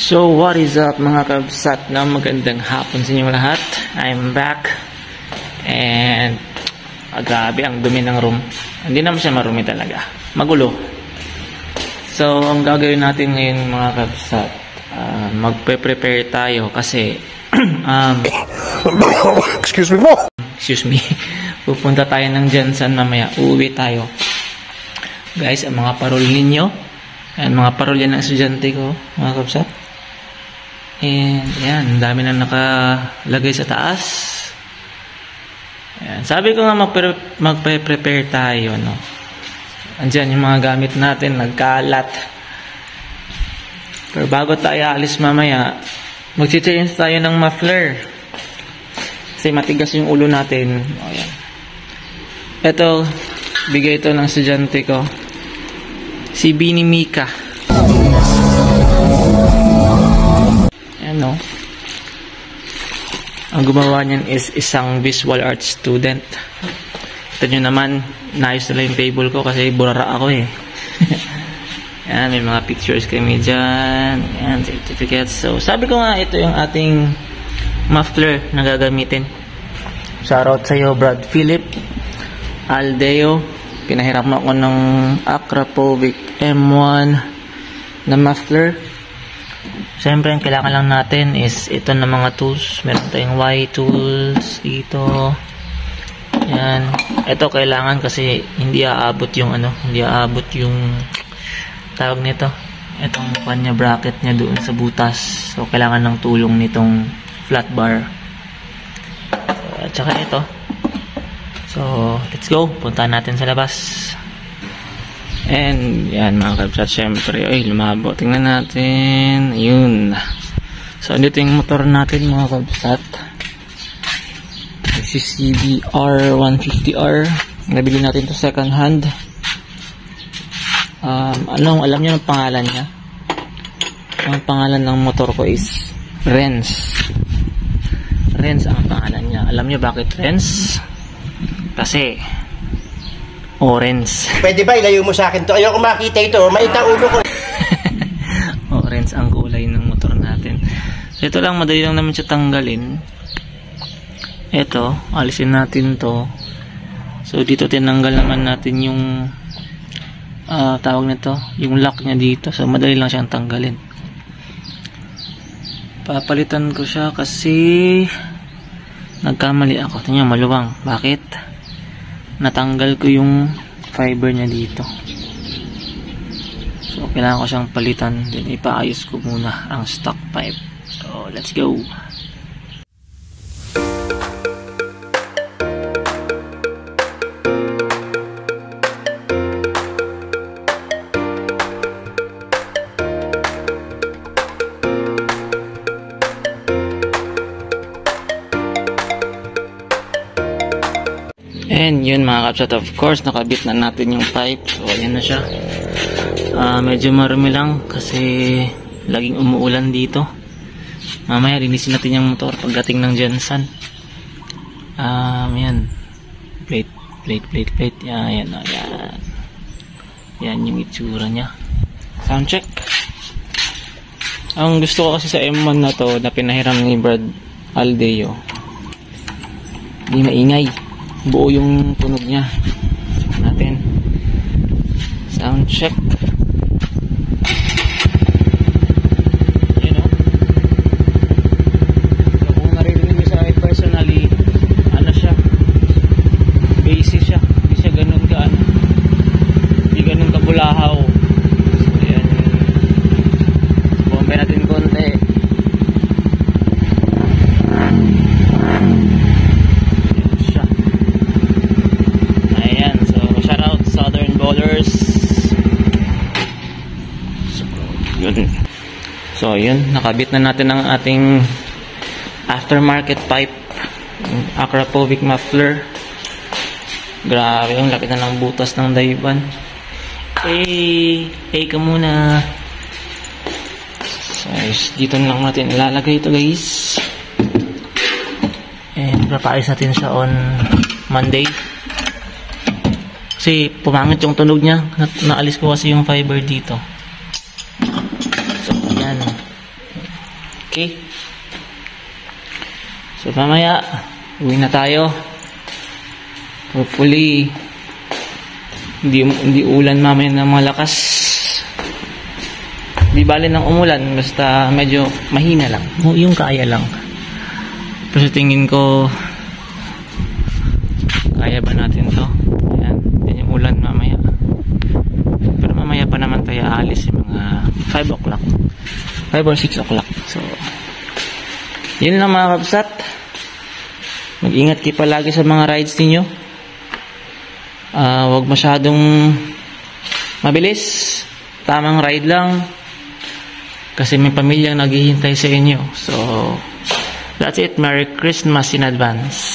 So what is up mga kabsat na magandang hapon sa inyo lahat. I'm back and grabe ang dumi ng room. Hindi naman siya marumi talaga, magulo. So ang gagawin natin ngayon mga kabsat, magpe-prepare tayo kasi excuse me pupunta tayo ng Jensen mamaya, uuwi tayo guys. Ang mga parol ninyo, ayan, mga parol yan ng estudyante ko mga kabsat. And yan, dami na nakalagay sa taas. Ayan, sabi ko nga magpe-prepare tayo, no? Andyan yung mga gamit natin, nagkalat. Pero bago tayo alis mamaya, mag-change tayo ng muffler kasi matigas yung ulo natin. O, yan. Ito, bigay ito ng estudyante ko, si Bini Mika. Ayan, no? Ang gumawa niyan is isang visual arts student. Ito nyo naman, naayos nila yung table ko kasi burara ako eh. Ayan, may mga pictures kami dyan. Ayan, certificates. So, sabi ko nga, ito yung ating muffler na gagamitin. Shoutout sa'yo, Brad Philip Aldeo. Pinahiram ako ng Akrapovic M1 na muffler. Siyempre, ang kailangan lang natin is ito na mga tools. Meron tayong Y tools dito. Yan. Ito kailangan kasi hindi aabot yung hindi aabot yung tawag nito. Itong kanya bracket niya doon sa butas. So, kailangan ng tulong nitong flat bar. So, at saka ito. So, let's go. Punta natin sa labas. And, yan mga kabsat, syempre, ay, lumabo. Tingnan natin. Yun. So, dito yung motor natin mga kabsat. This is CBR 150R. Nabili natin to second hand. Alam niyo ang pangalan niya? Ang pangalan ng motor ko is Renz. Renz ang pangalan niya. Alam niyo bakit Renz? Kasi orange. Pwede ba ilayo mo sa akin to? Ayoko makita ito. Maita ulo ko. Orange ang kulay ng motor natin. So ito lang, madali lang naman siya tanggalin. Ito, alisin natin to. So dito tinanggal naman natin yung tawag nito, yung lock niya dito. So madali lang siyang tanggalin. Papalitan ko siya kasi nagkamali ako. Tingnan, maluwang. Bakit? Natanggal ko yung fiber niya dito. So kailangan ko siyang palitan. Then ipaayos ko muna ang stock pipe. So let's go. And yun mga kapsat, of course nakabit na natin yung pipe. So ayan na siya. Medyo marumi lang kasi laging umuulan dito. Mamaya linisin natin yung motor pagdating ng Jensen. Yan. Plate. Yan. Yan yung itsura niya. Sound check. Ang gusto ko kasi sa M1 na to na pinahiram ni Brad Aldeo, hindi maingay. Buo yung tunog niya. Check natin. Sound check. Yun o. So kung narinig niyo sa akin personally, ano siya, basic siya. Hindi siya ganun ka hindi ganun kabulahaw. So yan. Bumpay natin konti. So yun, nakabit na natin ang ating aftermarket pipe, Akrapovic muffler. Grabe, ang laki na ng butas ng dayban. Hey ka muna. So dito na lang natin ilalagay ito guys. And papaayos natin siya on Monday. Kasi pumangit yung tunog niya. Naalis ko kasi yung fiber dito. So, yan. Okay? So, mamaya, uwi na tayo. Hopefully, hindi ulan mamaya ng malakas. Di bali ng umulan, basta medyo mahina lang. Yung kaya lang. Pero sa tingin ko, kaya ba natin to? Ayan, yan yung ulan mamaya. Pero mamaya pa naman tayo aalis yung mga 5 o'clock. 5 or 6 o'clock. So, yun lang mga kabsat. Mag-ingat kayo palagi sa mga rides ninyo. Huwag masyadong mabilis. Tamang ride lang. Kasi may pamilyang naghihintay sa inyo. So, that's it. Merry Christmas in advance.